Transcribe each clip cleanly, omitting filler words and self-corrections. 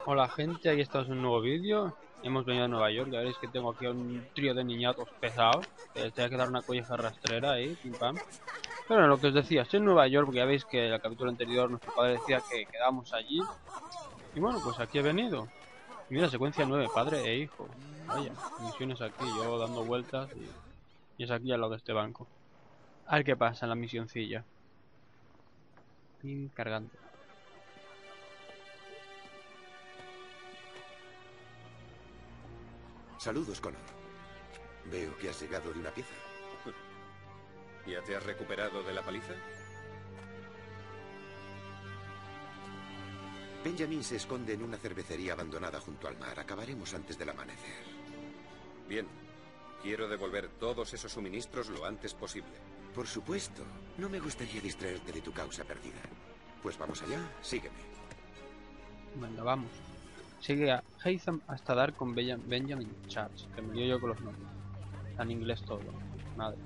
Hola gente, aquí estamos en un nuevo vídeo. Hemos venido a Nueva York, ya veréis que tengo aquí un trío de niñatos pesados. Les tengo que dar una colleja rastrera ahí, pim pam. Pero bueno, lo que os decía, estoy en Nueva York porque ya veis que en el capítulo anterior nuestro padre decía que quedamos allí. Y bueno, pues aquí he venido. Y mira, secuencia 9, padre e hijo. Vaya, misiones aquí, yo dando vueltas y es aquí al lado de este banco. A ver qué pasa en la misioncilla. Pim, cargando. Saludos, Connor. Veo que has llegado de una pieza. ¿Ya te has recuperado de la paliza? Benjamin se esconde en una cervecería abandonada junto al mar. Acabaremos antes del amanecer. Bien. Quiero devolver todos esos suministros lo antes posible. Por supuesto. No me gustaría distraerte de tu causa perdida. Pues vamos allá. Sígueme. Venga, vamos. Sigue a Haytham hasta dar con Benjamin Charles, que me lío yo con los nombres. Está en inglés todo. Madre.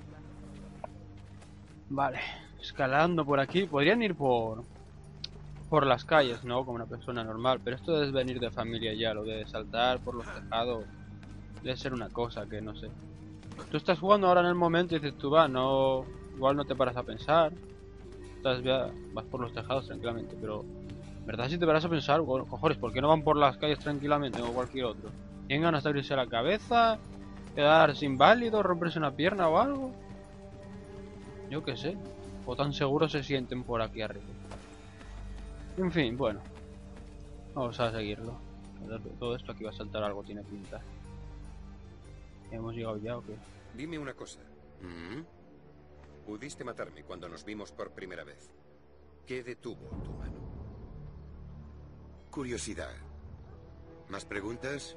Vale. Escalando por aquí. Podrían ir por las calles, ¿no? Como una persona normal. Pero esto debe venir de familia ya. Lo de saltar por los tejados debe ser una cosa que no sé. Tú estás jugando ahora en el momento y dices tú, va, no... Igual no te paras a pensar. Vas por los tejados tranquilamente, pero... ¿Verdad? Si te paras a pensar, bueno, cojones, ¿por qué no van por las calles tranquilamente como cualquier otro? ¿Tienen ganas de abrirse la cabeza? ¿Quedarse inválido? ¿Romperse una pierna o algo? Yo qué sé. O tan seguros se sienten por aquí arriba. En fin, bueno. Vamos a seguirlo. Todo esto aquí va a saltar algo, tiene pinta. ¿Hemos llegado ya o qué? Dime una cosa. ¿Mm? Pudiste matarme cuando nos vimos por primera vez. ¿Qué detuvo tu mano? Curiosidad. ¿Más preguntas?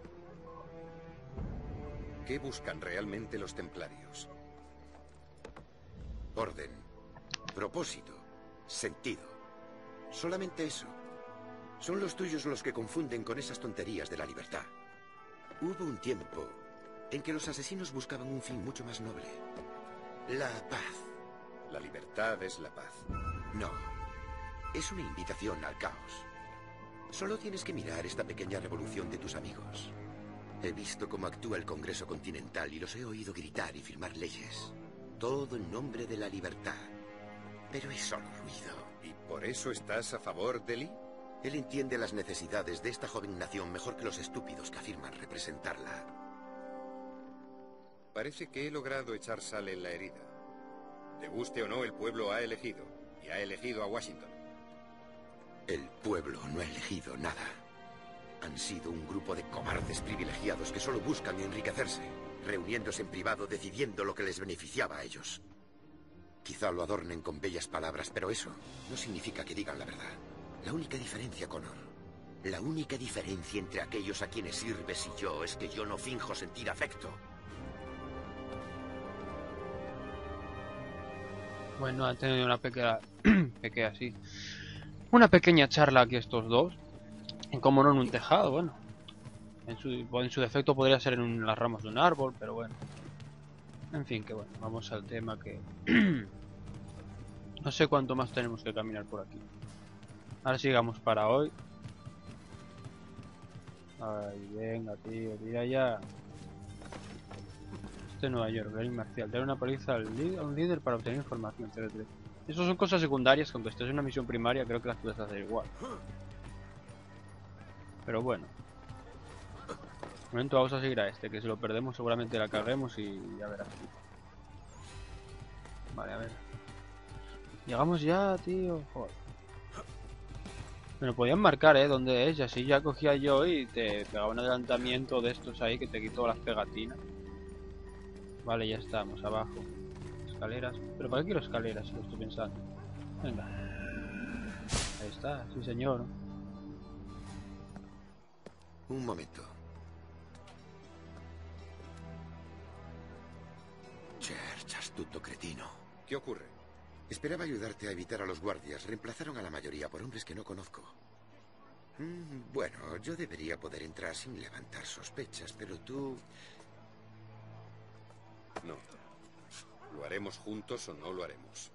¿Qué buscan realmente los templarios? Orden. Propósito. Sentido. Solamente eso. Son los tuyos los que confunden con esas tonterías de la libertad. Hubo un tiempo en que los asesinos buscaban un fin mucho más noble. La paz. La libertad es la paz. No. Es una invitación al caos. Solo tienes que mirar esta pequeña revolución de tus amigos. He visto cómo actúa el Congreso Continental y los he oído gritar y firmar leyes. Todo en nombre de la libertad. Pero es solo ruido. ¿Y por eso estás a favor de Lee? Él entiende las necesidades de esta joven nación mejor que los estúpidos que afirman representarla. Parece que he logrado echar sal en la herida. Te guste o no, el pueblo ha elegido. Y ha elegido a Washington. El pueblo no ha elegido nada. Han sido un grupo de cobardes privilegiados que solo buscan enriquecerse, reuniéndose en privado decidiendo lo que les beneficiaba a ellos. Quizá lo adornen con bellas palabras, pero eso no significa que digan la verdad. La única diferencia, Connor, la única diferencia entre aquellos a quienes sirves y yo es que yo no finjo sentir afecto. Bueno, han tenido una una pequeña charla aquí estos dos. En cómo no en un tejado, bueno. En su defecto podría ser en las ramas de un árbol, pero bueno. En fin, que bueno, vamos al tema que... No sé cuánto más tenemos que caminar por aquí. Ahora sigamos para hoy. Ay, venga, tío, tira ya. Este Nueva York, Gary Marcial. Dar una paliza a un líder para obtener información, etc. Eso son cosas secundarias, que aunque estés en una misión primaria, creo que las puedes hacer igual. Pero bueno. De momento vamos a seguir a este, que si lo perdemos seguramente la caguemos y ya verás. Vale, a ver. Llegamos ya, tío. Joder. Me lo podían marcar, dónde es, y así ya cogía yo y te pegaba un adelantamiento de estos ahí que te quitó las pegatinas. Vale, ya estamos, abajo. Escaleras. ¿Pero para qué quiero escaleras si lo estoy pensando? Venga. Ahí está, sí señor. Un momento. Church, astuto cretino. ¿Qué ocurre? Esperaba ayudarte a evitar a los guardias. Reemplazaron a la mayoría por hombres que no conozco. Bueno, yo debería poder entrar sin levantar sospechas, pero tú... No. ¿Lo haremos juntos o no lo haremos?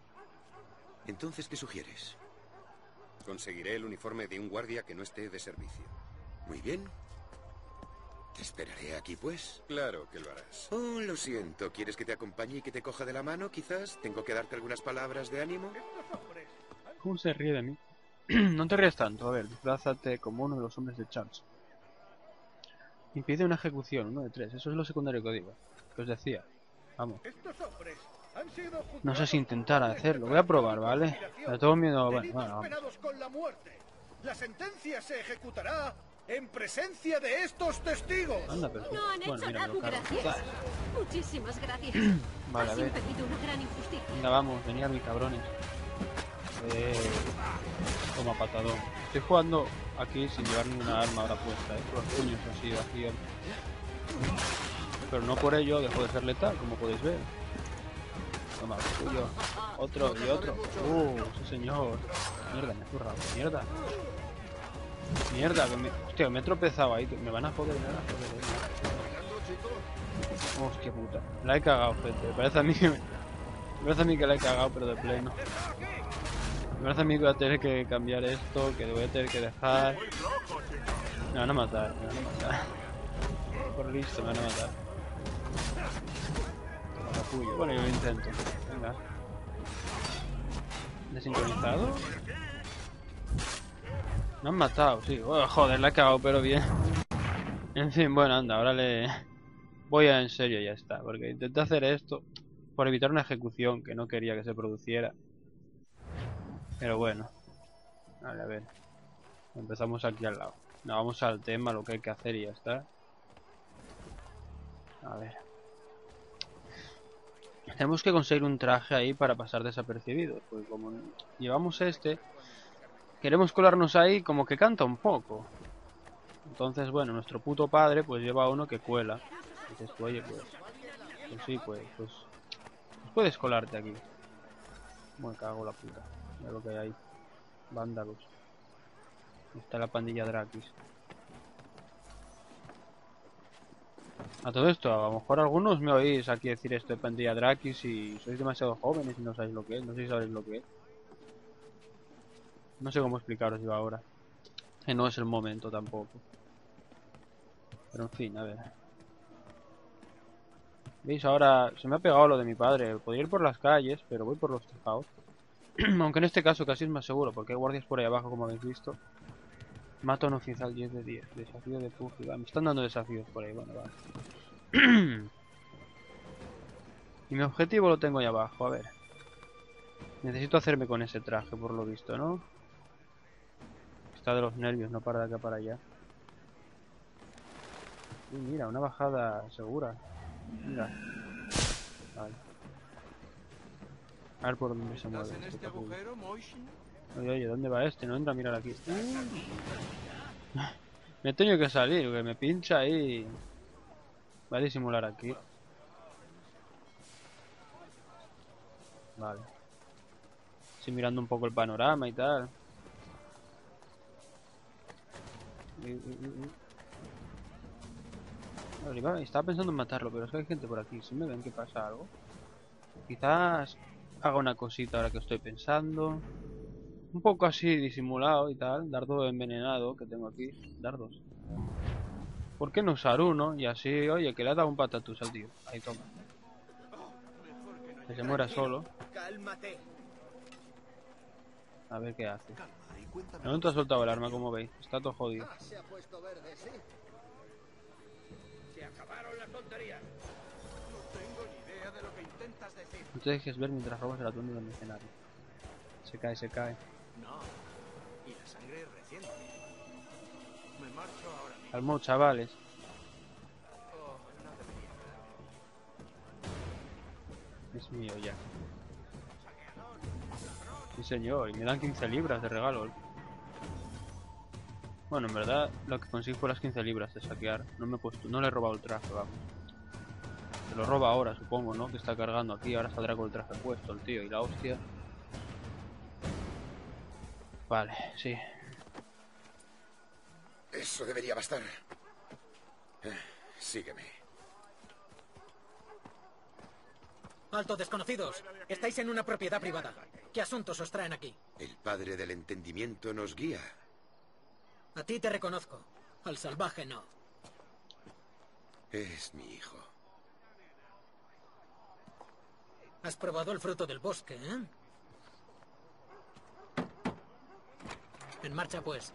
Entonces, ¿qué sugieres? Conseguiré el uniforme de un guardia que no esté de servicio. Muy bien. Te esperaré aquí, pues. Claro que lo harás. Oh, lo siento. ¿Quieres que te acompañe y que te coja de la mano, quizás? ¿Tengo que darte algunas palabras de ánimo? ¿Cómo se ríe de mí? No te ríes tanto. A ver, disfrázate como uno de los hombres de Charles. Impide una ejecución, 1 de 3. Eso es lo secundario que digo. Que os decía. Vamos. No sé si intentar hacerlo. Voy a probar, ¿vale? Me tengo miedo. Bueno, vamos. Con la muerte. La sentencia se ejecutará en presencia de estos testigos. Anda, pero No han bueno, hecho mira, nada. me lo cargo. Gracias. Muchísimas gracias. Vale, a Has ver. impedido una gran injusticia. Venga, vamos, venid a mis cabrones. Toma patadón. Estoy jugando aquí sin llevar ninguna arma ahora puesta, con los puños así vacíos. Pero no por ello dejo de ser letal, como podéis ver. Toma, tuyo. Otro y otro. Sí señor. Mierda, me he zurrado. Mierda. Mierda, que me... Hostia, me he tropezado ahí. Me van a joder, me van a joder. Hostia puta. La he cagado, gente. Me parece a mí que... Me parece a mí que la he cagado, pero de pleno. Me parece a mí que voy a tener que cambiar esto, que voy a tener que dejar... Me van a matar, me van a matar. Por listo, me van a matar. Capullo. Bueno, yo lo intento. Venga. ¿Desincronizado? Me han matado, sí. Oh, joder, la he cagado, pero bien. En fin, bueno, anda, ahora le... Voy a en serio, ya está. Porque intenté hacer esto por evitar una ejecución que no quería que se produciera. Pero bueno. Vale, a ver. Empezamos aquí al lado. No, vamos al tema, lo que hay que hacer y ya está. A ver. Tenemos que conseguir un traje ahí para pasar desapercibidos. Pues como llevamos este, queremos colarnos ahí como que canta un poco. Entonces, bueno, nuestro puto padre pues lleva uno que cuela. Dices tú, oye, pues sí, pues puedes colarte aquí. Me cago la puta. Mira lo que hay ahí. Vándalos. Está la pandilla Drakis. A todo esto, a lo mejor algunos me oís aquí decir esto de pandilla Drakis y sois demasiado jóvenes y no sabéis lo que es, no sé si sabéis lo que es. No sé cómo explicaros yo ahora. Que no es el momento tampoco. Pero en fin, a ver. ¿Veis? Ahora se me ha pegado lo de mi padre. Podría ir por las calles, pero voy por los tejados. Aunque en este caso casi es más seguro, porque hay guardias por ahí abajo, como habéis visto. Mato a un oficial 10 de 10. Desafío de Puffy. Me están dando desafíos por ahí, bueno, vale. Y mi objetivo lo tengo ahí abajo, a ver. Necesito hacerme con ese traje, por lo visto, ¿no? Está de los nervios, no para de acá para allá. Uy, mira, una bajada segura. Mira. Vale. A ver por dónde se mueve. Oye, oye, ¿dónde va este? No entra a mirar aquí. Me he tenido que salir, que me pincha ahí. Va a disimular aquí. Vale. Estoy mirando un poco el panorama y tal. Estaba pensando en matarlo, pero es que hay gente por aquí. Si me ven que pasa algo. Quizás haga una cosita ahora que estoy pensando. Un poco así disimulado y tal. Dardo envenenado que tengo aquí. Dardos. ¿Por qué no usar uno? Y así, oye, que le ha dado un patatús al tío. Ahí, toma. Que se muera solo. A ver qué hace. De momento ha soltado el arma, como veis. Está todo jodido. No te dejes ver mientras robas el atuendo del mercenario. Se cae, se cae. No. Y la sangre es reciente. Me marcho ahora mismo. Calmó, chavales. Oh, no debería. Es mío ya. Sí señor, y me dan 15 libras de regalo. Bueno, en verdad lo que consigo fue las 15 libras de saquear. No me he puesto, no le he robado el traje, vamos. Se lo roba ahora, supongo, ¿no? Que está cargando aquí, ahora saldrá con el traje puesto el tío y la hostia. Vale, sí. Eso debería bastar. Sígueme. Alto, desconocidos. Estáis en una propiedad privada. ¿Qué asuntos os traen aquí? El padre del entendimiento nos guía. A ti te reconozco. Al salvaje no. Es mi hijo. Has probado el fruto del bosque, ¿eh? En marcha, pues.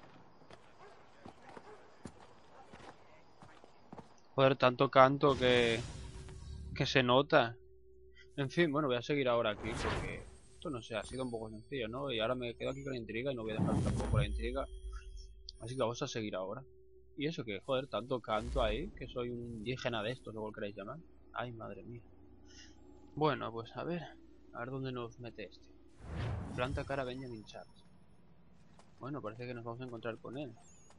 Joder, tanto canto que se nota. En fin, bueno, voy a seguir ahora aquí porque esto no sé, ha sido un poco sencillo, ¿no? Y ahora me quedo aquí con la intriga y no voy a dejar tampoco la intriga. Así que vamos a seguir ahora. Y eso que, joder, tanto canto ahí, que soy un indígena de estos, luego lo queréis llamar. Ay, madre mía. Bueno, pues a ver dónde nos mete este. Planta cara Benjamin Charles. Bueno, parece que nos vamos a encontrar con él.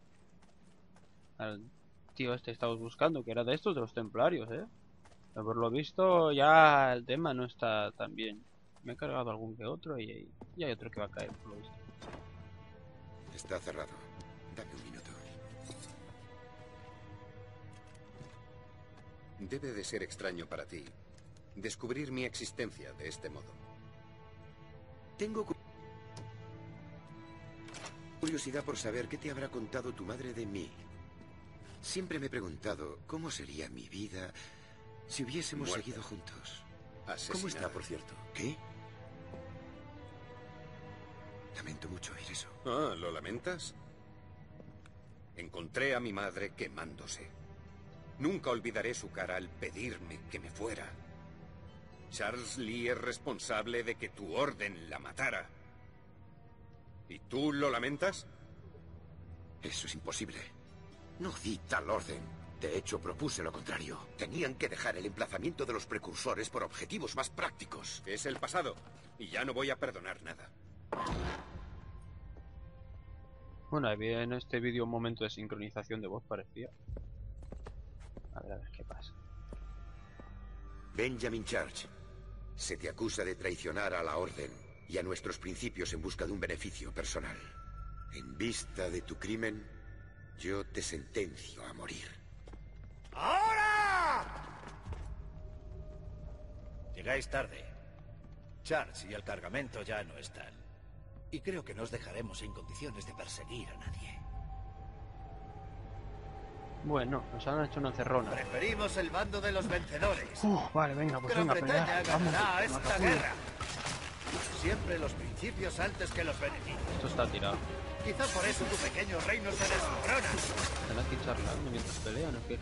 Al tío este estamos buscando, que era de estos, de los templarios, ¿eh? Pero por lo visto ya el tema no está tan bien. Me he cargado algún que otro y hay otro que va a caer, por lo visto. Está cerrado. Dame un minuto. Debe de ser extraño para ti descubrir mi existencia de este modo. Tengo curiosidad por saber qué te habrá contado tu madre de mí. Siempre me he preguntado cómo sería mi vida si hubiésemos Muerta. seguido juntos. Asesinada. ¿Cómo está, por cierto? ¿Qué? Lamento mucho oír eso. Ah, ¿lo lamentas? Encontré a mi madre quemándose. Nunca olvidaré su cara al pedirme que me fuera. Charles Lee es responsable de que tu orden la matara. ¿Y tú lo lamentas? Eso es imposible. No di tal orden. De hecho, propuse lo contrario. Tenían que dejar el emplazamiento de los precursores por objetivos más prácticos. Es el pasado, y ya no voy a perdonar nada. Bueno, había en este vídeo un momento de sincronización de voz, parecía. A ver qué pasa. Benjamin Church, se te acusa de traicionar a la Orden y a nuestros principios en busca de un beneficio personal. En vista de tu crimen, yo te sentencio a morir. ¡Ahora! Llegáis tarde. Charles y el cargamento ya no están. Y creo que nos dejaremos en condiciones de perseguir a nadie. Bueno, nos han hecho una cerrona. Preferimos el bando de los vencedores. Vale, venga, pues Gran venga, Bretaña pelear. ganará Vamos, esta Matafull. guerra. Siempre los principios antes que los beneficios. Esto está tirado. Quizá por eso tu pequeño reino se desmorona. Están aquí charlando mientras pelean, ¿o qué?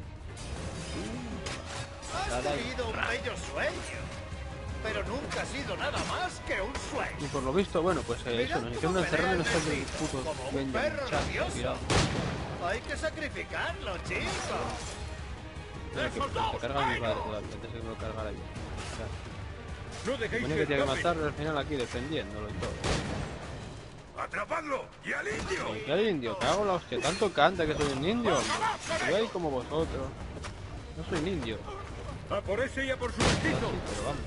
Has Nada. vivido un bello sueño. Pero nunca ha sido nada más que un Y sueño. por lo visto, bueno, pues eso, Mirad nos hicieron cómo una cerrona y pelea nos el está el vecino, puto como un Benjamin perro Charles rabioso. tirado. Hay que sacrificarlo, chicos. Mira que se carga mi padre todavía, antes de que lo cargara yo. O sea, No dejéis supone que tiene que matarlo al final aquí, defendiéndolo y todo. ¡Atrapadlo! ¡Y al indio! ¿Y qué al indio? Cago en la hostia, tanto canta que soy un indio. Yo ahí como vosotros. No soy un indio. ¡A por ese y a por su Ah, vestido! sí, pero vamos.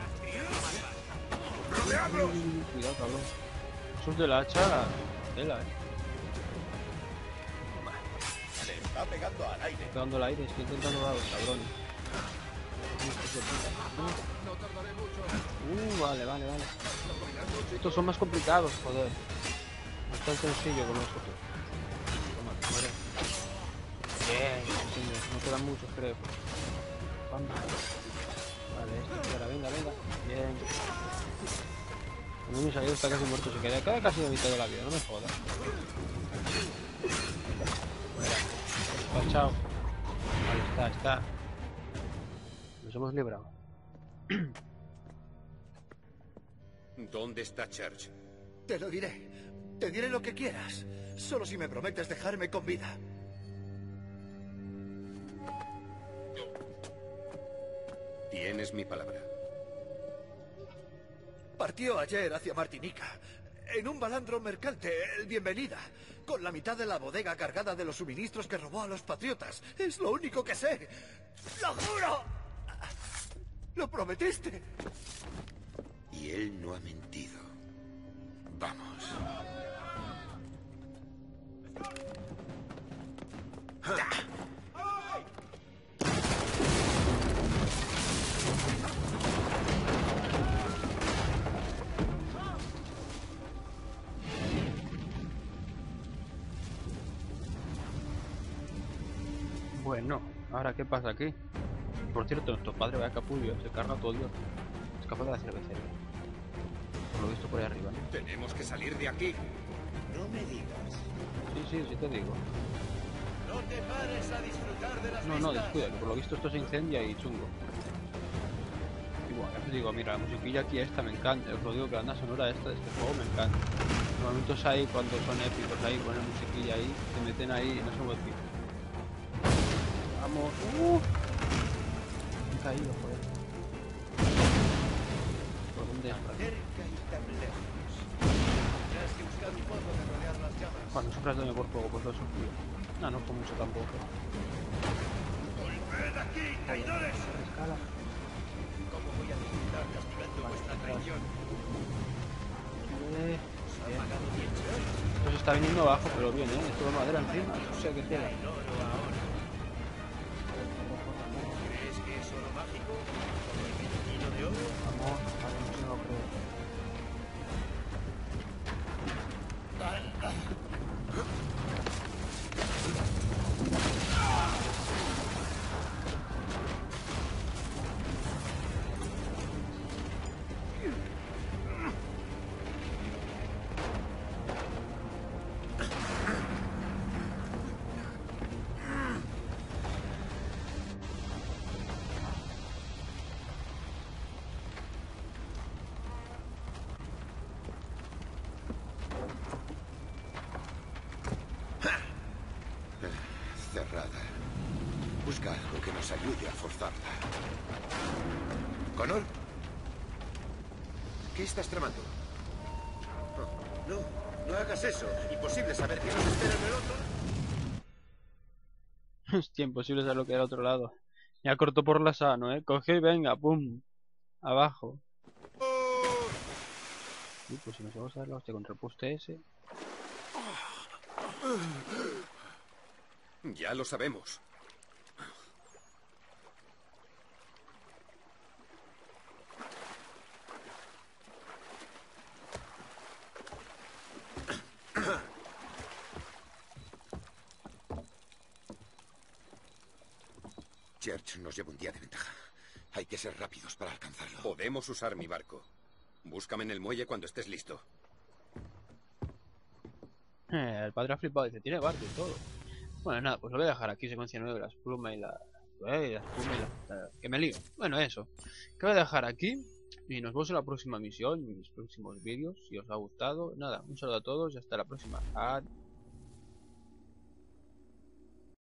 ¡Rodeadlos! Cuidado, cabrón. Eso es de la hacha, tela, Se está pegando al aire. Estoy dando el aire, estoy intentando dar a los cabrones. Vale, vale, vale. Estos son más complicados, joder. No es tan sencillo como nosotros. Toma, muere. Bien, señor. No quedan muchos, creo. Vamos. Vale, esto, espera, venga, venga. Bien. No me salido, está casi muerto. Se queda casi la mitad de la vida, no me jodas. Despachado. Ahí está. Nos hemos librado. ¿Dónde está Church? Te lo diré. Te diré lo que quieras. Solo si me prometes dejarme con vida. Tienes mi palabra. Partió ayer hacia Martinica. En un balandro mercante, el Bienvenida. Con la mitad de la bodega cargada de los suministros que robó a los patriotas. Es lo único que sé. ¡Lo juro! ¡Lo prometiste! Y él no ha mentido. Vamos. Bueno, ahora ¿qué pasa aquí? Por cierto, nuestro padre vaya capullo, se carga todo Dios. Es capaz de la cervecería. Por lo visto por ahí arriba, ¿no? Tenemos que salir de aquí. No me digas. Sí te digo. No te pares a disfrutar de las No, vistas. descuida, que por lo visto esto se incendia y chungo. Y bueno, ya te digo, mira, la musiquilla aquí esta me encanta. Os lo digo que la banda sonora esta de este juego me encanta. Los momentos ahí, cuando son épicos ahí, ponen musiquilla ahí, se meten ahí, no sé cómo decir. Vamos, me he caído, joder. ¿Por dónde es? Cerca y tan lejos. Tendrás que buscar un modo de rodear las llamas. Cuando sufras daño por fuego, pues lo sufro. No, no fue mucho tampoco. ¡Volved aquí, traidores! Escala. ¿Cómo voy a disfrutar castigando vuestra traición? Bien. Os ha pagado bien. Esto se está viniendo abajo, pero bien, Es todo madera encima. O sea que tela. El oro ahora. ¿Crees que es oro mágico? ¿Como el vecino de oro? Vamos, no se lo creo. Cerrada. Busca algo que nos ayude a forzarla. ¿Connor? ¿Qué estás tramando? No hagas eso. Imposible saber qué nos espera en el otro. Hostia, imposible saber lo que hay al otro lado. Ya cortó por la sano, Coge y venga, pum. Abajo. Uy, pues si nos vamos a dar la hostia contra el poste ese. Ya lo sabemos. Church nos lleva un día de ventaja. Hay que ser rápidos para alcanzarlo. Podemos usar mi barco. Búscame en el muelle cuando estés listo. El padre ha flipado, dice, tiene barco y todo. Bueno, nada, pues lo voy a dejar aquí, secuencia 9, la espuma y la... la espuma y la... que me lío. Bueno, eso. Que voy a dejar aquí. Y nos vemos en la próxima misión, en mis próximos vídeos. Si os ha gustado, nada, un saludo a todos y hasta la próxima. Adiós.